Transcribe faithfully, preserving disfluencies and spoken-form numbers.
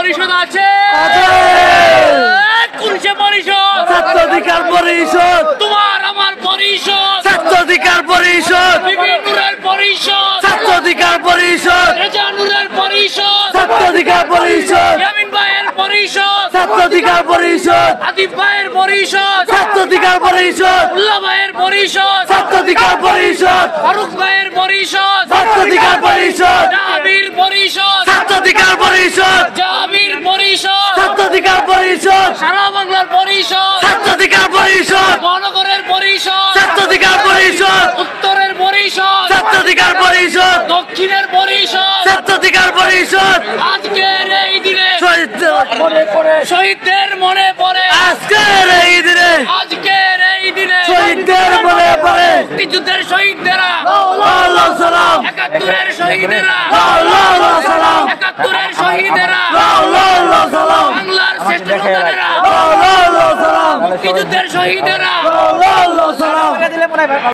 পরিষদ আছে কোন সে পরিষদ? ছাত্র অধিকার পরিষদ, তোমার আমার পরিষদ, ছাত্র অধিকার পরিষদ, বিবি নূরের পরিষদ, ছাত্র অধিকার পরিষদ, রেজা নূরের পরিষদ, ছাত্র অধিকার পরিষদ, ইয়ামিন ভাইয়ের পরিষদ, ছাত্র অধিকার পরিষদ, আদিব ভাইয়ের পরিষদ, ছাত্র অধিকার পরিষদ, উল্লাহ ভাইয়ের পরিষদ, ছাত্র অধিকার পরিষদ, ফারুক ভাইয়ের পরিষদ, ছাত্র অধিকার পরিষদ, জাবির পরিষদ, ছাত্র অধিকার পরিষদ, জাবির পরিষদ, ছাত্র অধিকার পরিষদ, সারা বাংলার পরিষদ, ছাত্র অধিকার পরিষদ, মহানগরের পরিষদ, ছাত্র অধিকার পরিষদ, উত্তরের পরিষদ, ছাত্র অধিকার পরিষদ, দক্ষিণের পরিষদ, ছাত্র অধিকার পরিষদ, আজকের এই দিনে শহীদ শহীদদের মনে পড়ে, আজকের এই দিনে আজকের এই দিনে শহীদদের মনে পড়ে মুক্তিযুদ্ধের শহীদরা, আল্লাহ সালাম, একাত্তরের শহীদেরা, আল্লাহ সালাম, একাত্তরের শহীদেরা, আল্লাহ সালাম, বাংলার শ্রেষ্ঠ সন্তানেরা, আল্লাহ সালাম, মুক্তিযুদ্ধের শহীদেরা। আল্লাহ সালাম।